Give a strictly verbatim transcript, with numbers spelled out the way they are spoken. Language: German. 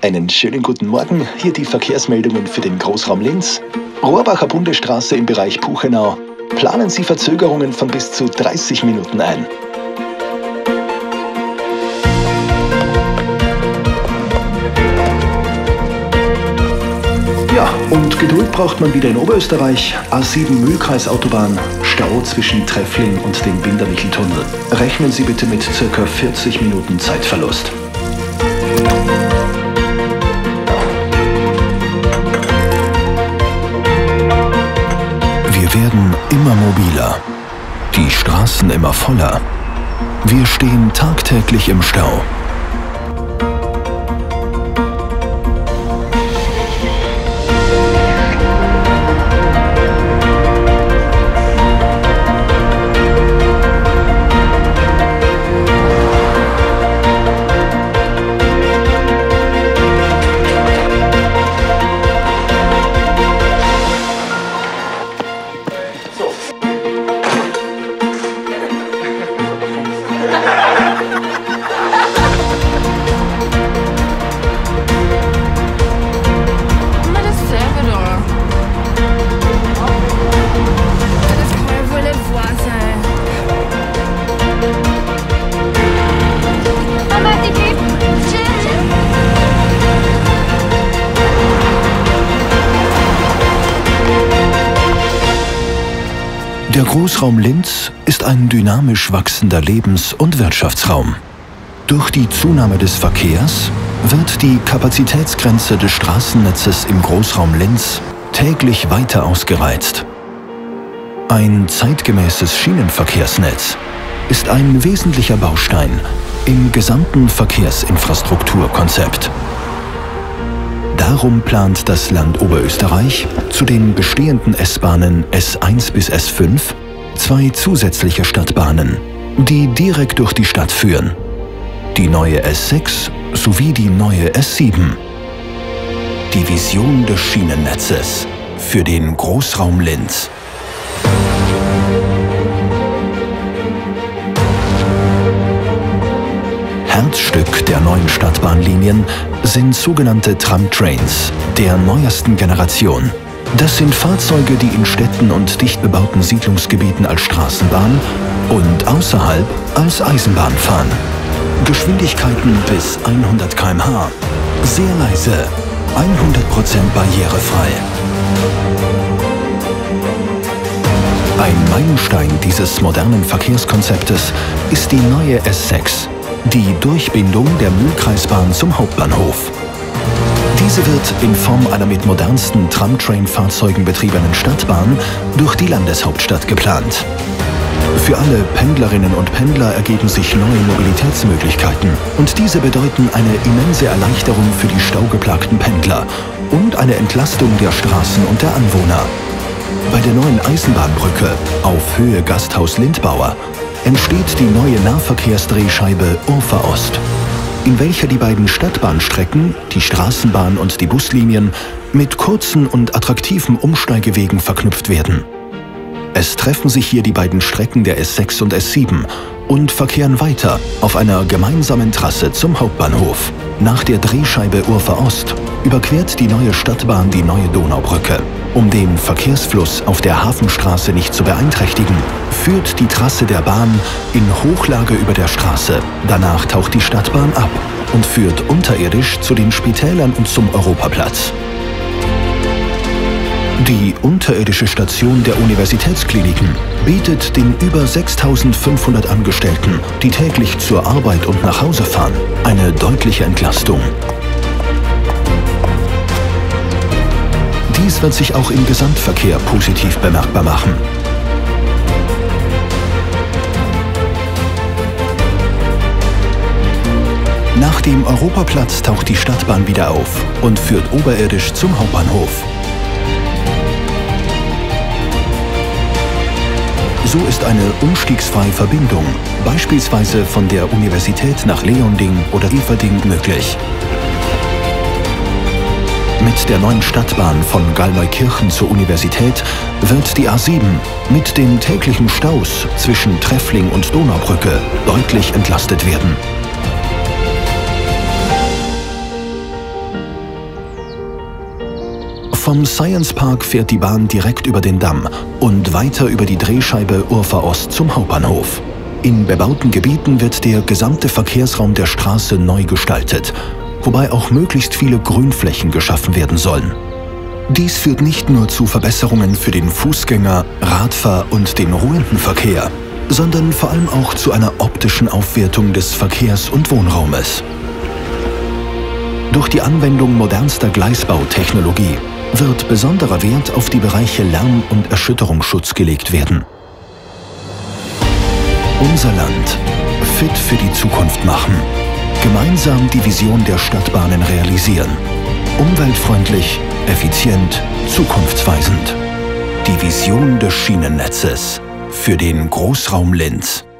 Einen schönen guten Morgen, hier die Verkehrsmeldungen für den Großraum Linz. Rohrbacher Bundesstraße im Bereich Puchenau. Planen Sie Verzögerungen von bis zu dreißig Minuten ein. Ja, und Geduld braucht man wieder in Oberösterreich. A sieben Mühlkreisautobahn, Stau zwischen Treffling und dem Binderwicheltunnel. Rechnen Sie bitte mit ca. vierzig Minuten Zeitverlust. Wir werden immer mobiler, die Straßen immer voller. Wir stehen tagtäglich im Stau. Der Großraum Linz ist ein dynamisch wachsender Lebens- und Wirtschaftsraum. Durch die Zunahme des Verkehrs wird die Kapazitätsgrenze des Straßennetzes im Großraum Linz täglich weiter ausgereizt. Ein zeitgemäßes Schienenverkehrsnetz ist ein wesentlicher Baustein im gesamten Verkehrsinfrastrukturkonzept. Darum plant das Land Oberösterreich zu den bestehenden S-Bahnen S eins bis S fünf zwei zusätzliche Stadtbahnen, die direkt durch die Stadt führen. Die neue S sechs sowie die neue S sieben. Die Vision des Schienennetzes für den Großraum Linz. Herzstück der neuen Stadtbahnlinien sind sogenannte Tramtrains der neuesten Generation. Das sind Fahrzeuge, die in Städten und dicht bebauten Siedlungsgebieten als Straßenbahn und außerhalb als Eisenbahn fahren. Geschwindigkeiten bis hundert Kilometer pro Stunde. Sehr leise, hundert Prozent barrierefrei. Ein Meilenstein dieses modernen Verkehrskonzeptes ist die neue S sechs. Die Durchbindung der Mühlkreisbahn zum Hauptbahnhof. Diese wird in Form einer mit modernsten Tramtrain-Fahrzeugen betriebenen Stadtbahn durch die Landeshauptstadt geplant. Für alle Pendlerinnen und Pendler ergeben sich neue Mobilitätsmöglichkeiten und diese bedeuten eine immense Erleichterung für die staugeplagten Pendler und eine Entlastung der Straßen und der Anwohner. Bei der neuen Eisenbahnbrücke auf Höhe Gasthaus Lindbauer entsteht die neue Nahverkehrsdrehscheibe Urfer-Ost, in welcher die beiden Stadtbahnstrecken, die Straßenbahn und die Buslinien, mit kurzen und attraktiven Umsteigewegen verknüpft werden. Es treffen sich hier die beiden Strecken der S sechs und S sieben und verkehren weiter auf einer gemeinsamen Trasse zum Hauptbahnhof. Nach der Drehscheibe Urfer-Ost überquert die neue Stadtbahn die neue Donaubrücke. Um den Verkehrsfluss auf der Hafenstraße nicht zu beeinträchtigen, führt die Trasse der Bahn in Hochlage über der Straße. Danach taucht die Stadtbahn ab und führt unterirdisch zu den Spitälern und zum Europaplatz. Die unterirdische Station der Universitätskliniken bietet den über sechstausendfünfhundert Angestellten, die täglich zur Arbeit und nach Hause fahren, eine deutliche Entlastung. Dies wird sich auch im Gesamtverkehr positiv bemerkbar machen. Nach dem Europaplatz taucht die Stadtbahn wieder auf und führt oberirdisch zum Hauptbahnhof. So ist eine umstiegsfreie Verbindung, beispielsweise von der Universität nach Leonding oder Everding, möglich. Mit der neuen Stadtbahn von Gallneukirchen zur Universität wird die A sieben mit den täglichen Staus zwischen Treffling und Donaubrücke deutlich entlastet werden. Vom Science Park fährt die Bahn direkt über den Damm und weiter über die Drehscheibe Urfahr Ost zum Hauptbahnhof. In bebauten Gebieten wird der gesamte Verkehrsraum der Straße neu gestaltet, wobei auch möglichst viele Grünflächen geschaffen werden sollen. Dies führt nicht nur zu Verbesserungen für den Fußgänger-, Radfahr- und den ruhenden Verkehr, sondern vor allem auch zu einer optischen Aufwertung des Verkehrs- und Wohnraumes. Durch die Anwendung modernster Gleisbautechnologie wird besonderer Wert auf die Bereiche Lärm- und Erschütterungsschutz gelegt werden. Unser Land fit für die Zukunft machen. Gemeinsam die Vision der Stadtbahnen realisieren. Umweltfreundlich, effizient, zukunftsweisend. Die Vision des Schienennetzes für den Großraum Linz.